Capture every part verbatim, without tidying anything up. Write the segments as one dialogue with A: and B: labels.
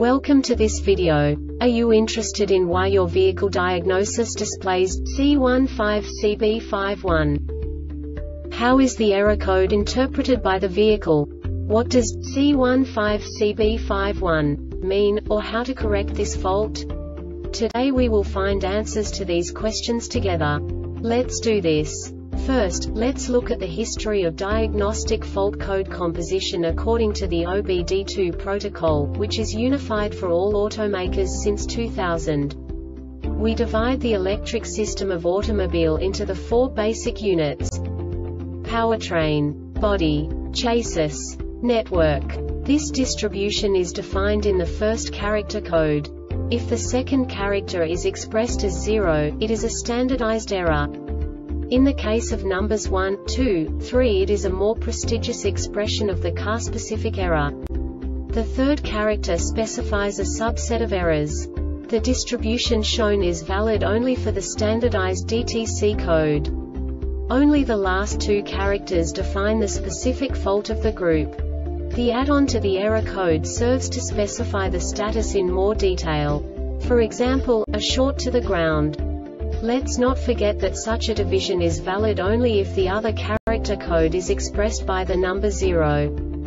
A: Welcome to this video. Are you interested in why your vehicle diagnosis displays C one five C B five one? How is the error code interpreted by the vehicle? What does C one five C B five one mean, or how to correct this fault? Today we will find answers to these questions together. Let's do this. First, let's look at the history of diagnostic fault code composition according to the O B D two protocol, which is unified for all automakers since two thousand. We divide the electric system of automobile into the four basic units: powertrain, body, chassis, network. This distribution is defined in the first character code. If the second character is expressed as zero, it is a standardized error. In the case of numbers one, two, three, it is a more prestigious expression of the car-specific error. The third character specifies a subset of errors. The distribution shown is valid only for the standardized D T C code. Only the last two characters define the specific fault of the group. The add-on to the error code serves to specify the status in more detail. For example, a short to the ground. Let's not forget that such a division is valid only if the other character code is expressed by the number zero.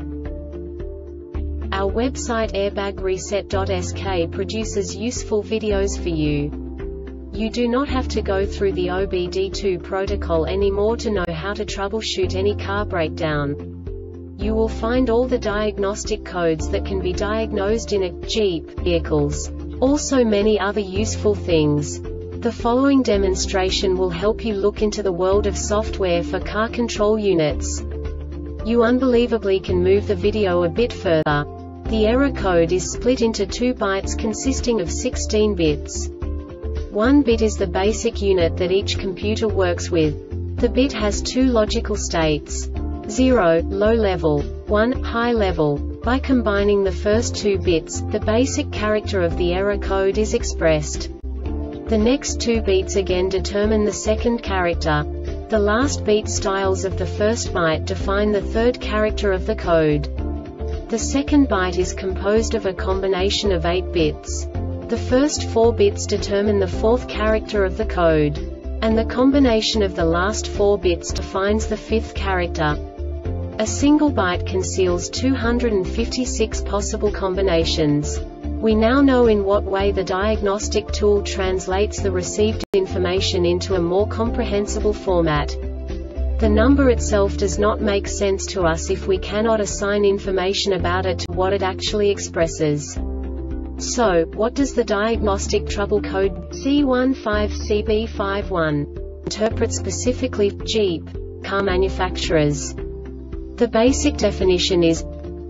A: Our website airbag reset dot S K produces useful videos for you. You do not have to go through the O B D two protocol anymore to know how to troubleshoot any car breakdown. You will find all the diagnostic codes that can be diagnosed in a Jeep vehicles. Also many other useful things. The following demonstration will help you look into the world of software for car control units. You unbelievably can move the video a bit further. The error code is split into two bytes consisting of sixteen bits. One bit is the basic unit that each computer works with. The bit has two logical states: zero, low level, one, high level. By combining the first two bits, the basic character of the error code is expressed. The next two beats again determine the second character. The last beat styles of the first byte define the third character of the code. The second byte is composed of a combination of eight bits. The first four bits determine the fourth character of the code. And the combination of the last four bits defines the fifth character. A single byte conceals two hundred fifty-six possible combinations. We now know in what way the diagnostic tool translates the received information into a more comprehensible format. The number itself does not make sense to us if we cannot assign information about it to what it actually expresses. So, what does the diagnostic trouble code C one five C B five one interpret specifically for Jeep car manufacturers? The basic definition is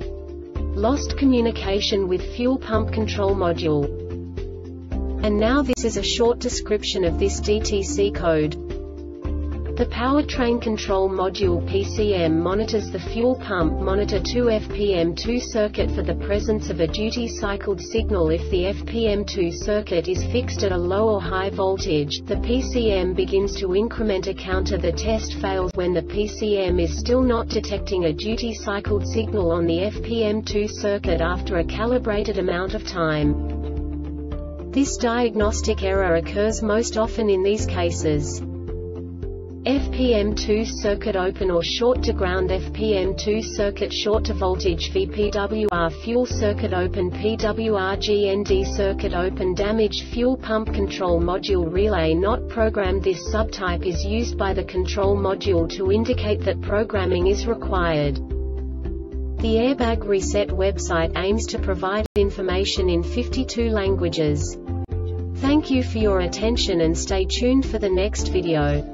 A: lost communication with fuel pump control module. And now this is a short description of this D T C code. The powertrain control module P C M monitors the fuel pump monitor two F P M two circuit for the presence of a duty cycled signal. If the F P M two circuit is fixed at a low or high voltage, the P C M begins to increment a counter. The test fails when the P C M is still not detecting a duty cycled signal on the F P M two circuit after a calibrated amount of time. This diagnostic error occurs most often in these cases: F P M two circuit open or short to ground, F P M two circuit short to voltage, V P W R fuel circuit open, P W R G N D circuit open, damaged fuel pump control module relay not programmed. This subtype is used by the control module to indicate that programming is required. The Airbag Reset website aims to provide information in fifty-two languages. Thank you for your attention and stay tuned for the next video.